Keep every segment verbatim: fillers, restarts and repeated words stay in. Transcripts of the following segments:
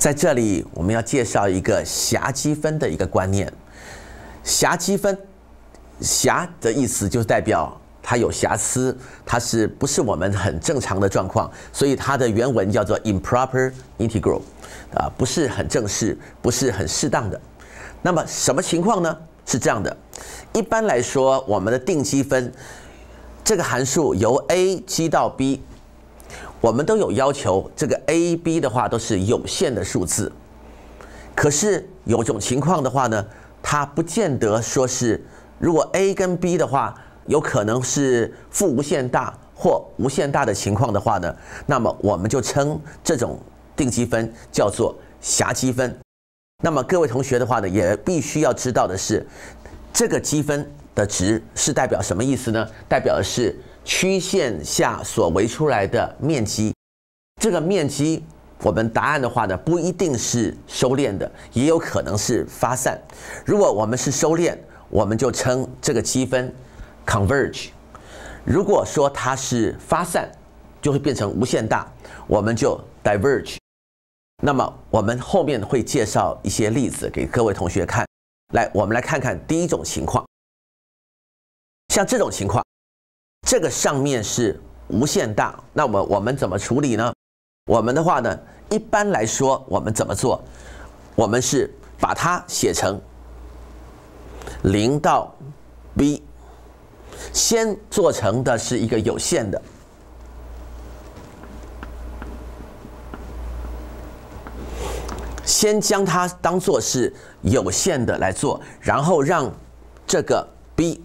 在这里，我们要介绍一个瑕积分的一个观念。瑕积分，瑕的意思就是代表它有瑕疵，它是不是我们很正常的状况？所以它的原文叫做 improper integral， 啊，不是很正式，不是很适当的。那么什么情况呢？是这样的，一般来说，我们的定积分这个函数由 a 积到 b。我们都有要求，这个 a、b 的话都是有限的数字。可是有种情况的话呢，它不见得说是，如果 a 跟 b 的话，有可能是负无限大或无限大的情况的话呢，那么我们就称这种定积分叫做瑕积分。那么各位同学的话呢，也必须要知道的是，这个积分的值是代表什么意思呢？代表的是曲线下所围出来的面积，这个面积，我们答案的话呢，不一定是收敛的，也有可能是发散。如果我们是收敛，我们就称这个积分 converge； 如果说它是发散，就会变成无限大，我们就 diverge。那么我们后面会介绍一些例子给各位同学看。来，我们来看看第一种情况，像这种情况。这个上面是无限大，那么我们怎么处理呢？我们的话呢，一般来说，我们怎么做？我们是把它写成零到 b， 先做成的是一个有限的，先将它当作是有限的来做，然后让这个 b。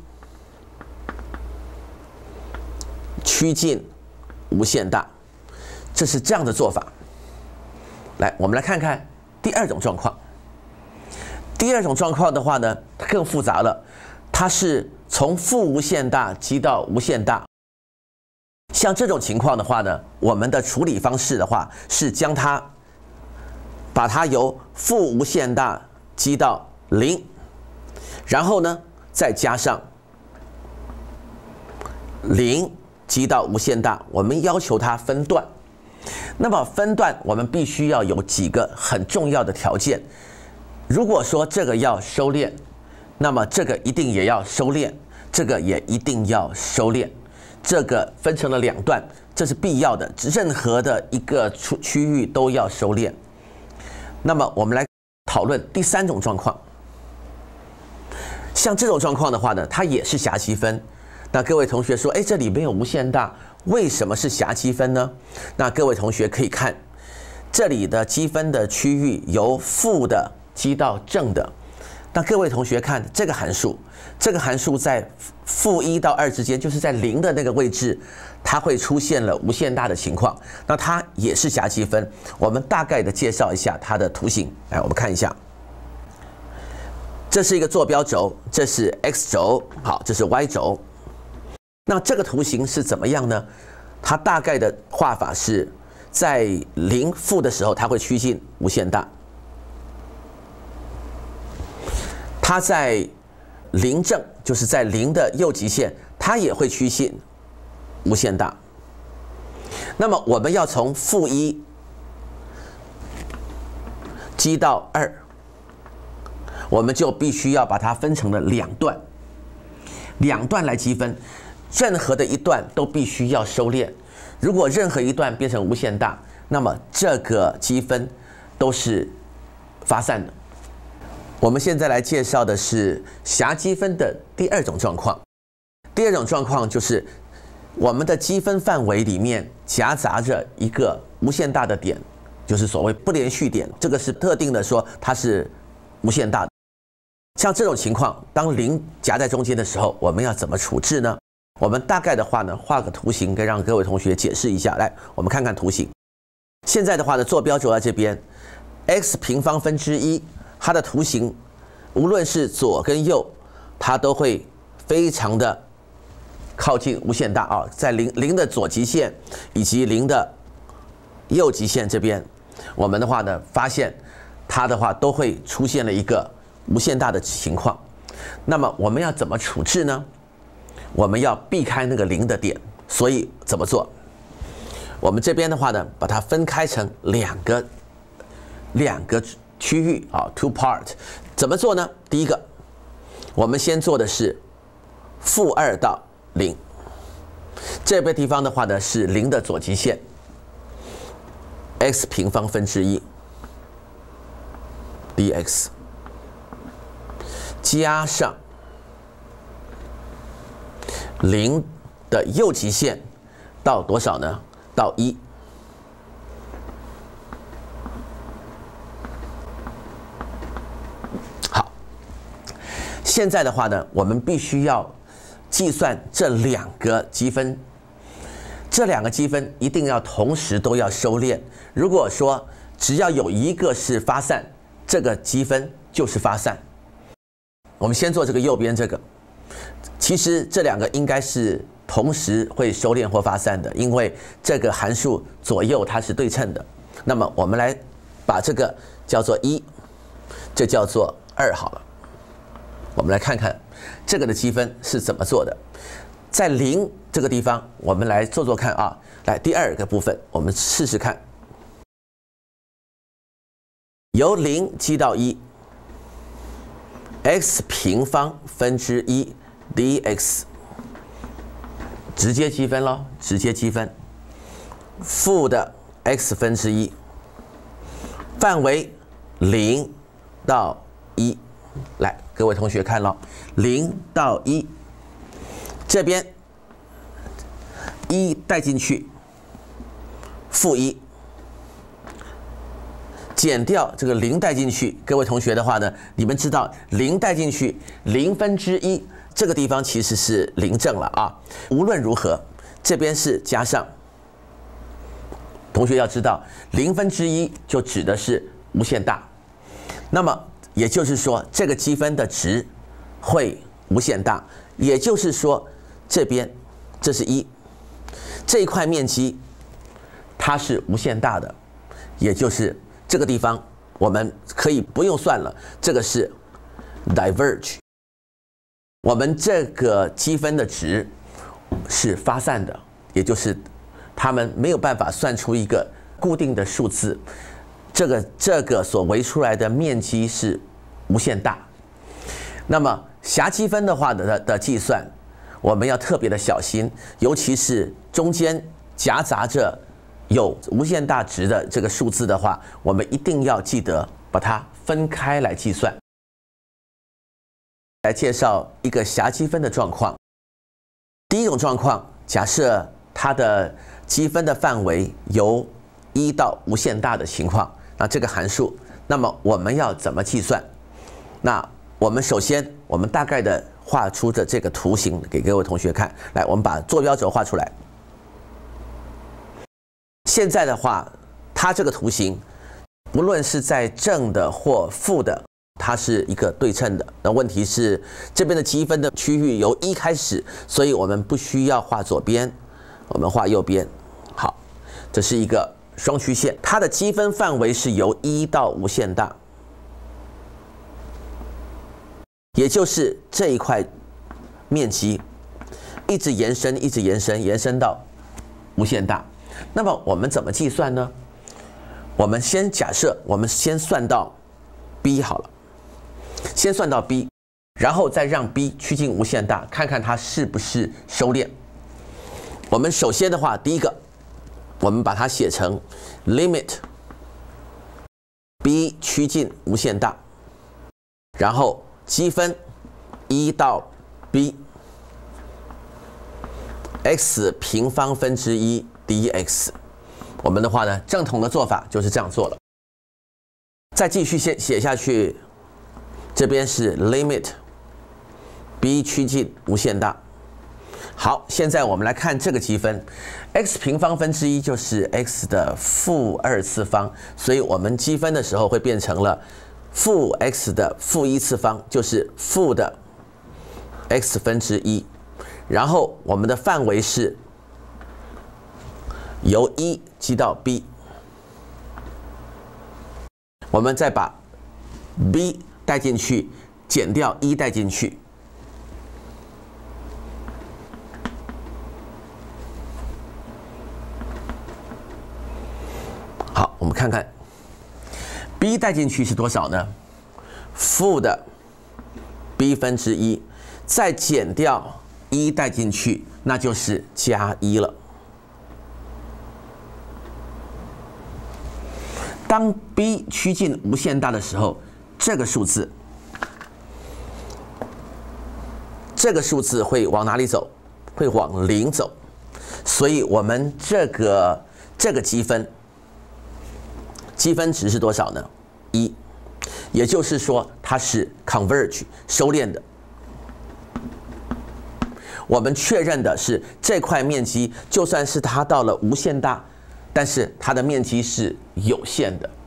趋近无限大，这是这样的做法。来，我们来看看第二种状况。第二种状况的话呢，它更复杂了，它是从负无限大积到无限大。像这种情况的话呢，我们的处理方式的话是将它把它由负无限大积到零，然后呢再加上零。积到无限大，我们要求它分段。那么分段，我们必须要有几个很重要的条件。如果说这个要收敛，那么这个一定也要收敛，这个也一定要收敛。这个分成了两段，这是必要的，任何的一个区域都要收敛。那么我们来讨论第三种状况。像这种状况的话呢，它也是瑕积分。那各位同学说，哎，这里没有无限大，为什么是瑕积分呢？那各位同学可以看，这里的积分的区域由负的积到正的。那各位同学看这个函数，这个函数在负一到二之间，就是在零的那个位置，它会出现了无限大的情况。那它也是瑕积分。我们大概的介绍一下它的图形。来，我们看一下。这是一个坐标轴，这是 x 轴，好，这是 y 轴。那这个图形是怎么样呢？它大概的画法是在零负的时候，它会趋近无限大；它在零正，就是在零的右极限，它也会趋近无限大。那么我们要从负一积到二，我们就必须要把它分成了两段，两段来积分。任何的一段都必须要收敛，如果任何一段变成无限大，那么这个积分都是发散的。我们现在来介绍的是瑕积分的第二种状况。第二种状况就是我们的积分范围里面夹杂着一个无限大的点，就是所谓不连续点，这个是特定的说它是无限大的。像这种情况，当零夹在中间的时候，我们要怎么处置呢？我们大概的话呢，画个图形，可以让各位同学解释一下。来，我们看看图形。现在的话呢，坐标轴在这边 ，x 平方分之一，它的图形，无论是左跟右，它都会非常的靠近无限大啊，在零零的左极限以及零的右极限这边，我们的话呢，发现它的话都会出现了一个无限大的情况。那么我们要怎么处置呢？我们要避开那个零的点，所以怎么做？我们这边的话呢，把它分开成两个两个区域啊 ，two part， 怎么做呢？第一个，我们先做的是负二到零，这个地方的话呢是零的左极限 ，x 平方分之一 dx 加上零的右极限到多少呢？到一。好，现在的话呢，我们必须要计算这两个积分，这两个积分一定要同时都要收敛。如果说只要有一个是发散，这个积分就是发散。我们先做这个右边这个，其实这两个应该是同时会收敛或发散的，因为这个函数左右它是对称的。那么我们来把这个叫做一，这叫做二好了。我们来看看这个的积分是怎么做的。在零这个地方，我们来做做看啊。来，第二个部分，我们试试看，由零积到一 ，x 平方分之一 dx。直接积分咯，直接积分，负的 x 分之一，范围零到一，来，各位同学看咯，零到一，这边一带进去，负一，减掉这个零带进去，各位同学的话呢，你们知道零带进去，零分之一。这个地方其实是零正了啊。无论如何，这边是加上。同学要知道，零分之一就指的是无限大。那么也就是说，这个积分的值会无限大。也就是说，这边这是一，这一块面积它是无限大的。也就是这个地方我们可以不用算了，这个是 diverge。我们这个积分的值是发散的，也就是他们没有办法算出一个固定的数字，这个这个所围出来的面积是无限大。那么狭积分的话的的计算，我们要特别的小心，尤其是中间夹杂着有无限大值的这个数字的话，我们一定要记得把它分开来计算。来介绍一个狭积分的状况。第一种状况，假设它的积分的范围由一到无限大的情况，那这个函数，那么我们要怎么计算？那我们首先，我们大概的画出的这个图形给各位同学看。来，我们把坐标轴画出来。现在的话，它这个图形，不论是在正的或负的，它是一个对称的。那问题是这边的积分的区域由一开始，所以我们不需要画左边，我们画右边。好，这是一个双曲线，它的积分范围是由一到无限大，也就是这一块面积一直延伸，一直延伸，延伸到无限大。那么我们怎么计算呢？我们先假设，我们先算到 b 好了。先算到 b， 然后再让 b 趋近无限大，看看它是不是收敛。我们首先的话，第一个，我们把它写成 limit b 趋近无限大，然后积分一到 b x 平方分之一 dx。我们的话呢，正统的做法就是这样做了。再继续写写下去。这边是 limit b 趋近无限大。好，现在我们来看这个积分 ，x 平方分之一就是 x 的负二次方，所以我们积分的时候会变成了负 x 的负一次方，就是负的 x 分之一。然后我们的范围是由一积到 b， 我们再把 b带进去，减掉一带进去，好，我们看看 b 带进去是多少呢？负的 b 分之一，再减掉一带进去，那就是加一了。当 b 趋近无限大的时候，这个数字，这个数字会往哪里走？会往零走。所以我们这个这个积分，积分值是多少呢？一，也就是说它是 converge 收敛的。我们确认的是这块面积，就算是它到了无限大，但是它的面积是有限的。